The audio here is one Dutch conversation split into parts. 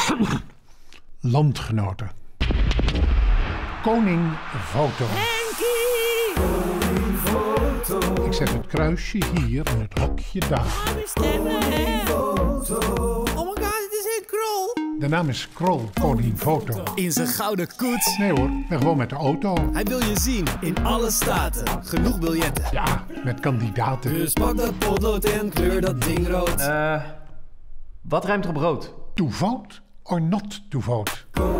Landgenoten. Koning Foto. Ik zet het kruisje hier en het hokje daar. Oh my god, het is een Krol. De naam is Krol, Koning Foto. In zijn gouden koets. Nee hoor, ik ben gewoon met de auto. Hij wil je zien in alle staten. Genoeg biljetten. Ja, met kandidaten. Dus pak dat potlood en kleur dat ding rood. Wat rijmt er op rood? To vote or not to vote?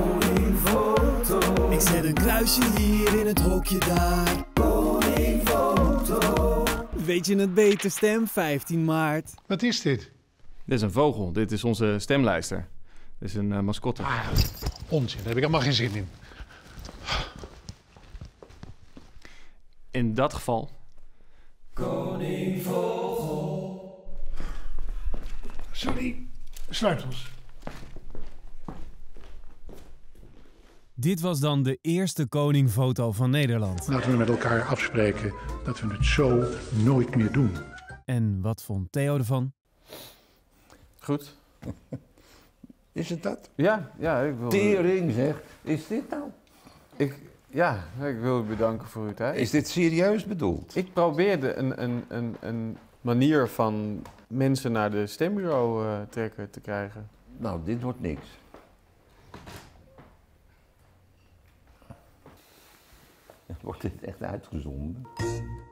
Ik zet een kruisje hier in het hokje daar. Koning Foto. Weet je het beter, stem 15 maart. Wat is dit? Dit is een vogel. Dit is onze stemlijster. Dit is een mascotte. Onzin, daar heb ik allemaal geen zin in. In dat geval... Koning Vogel. Sorry, sleutels. Dit was dan de eerste koningfoto van Nederland. Laten we met elkaar afspreken dat we het zo nooit meer doen. En wat vond Theo ervan? Goed. Is het dat? Ja, ik wil... Tering zeg. Is dit nou? Ik wil u bedanken voor uw tijd. Is dit serieus bedoeld? Ik probeerde een manier van mensen naar de stembureau trekken te krijgen. Nou, dit wordt niks. Wordt dit echt uitgezonden?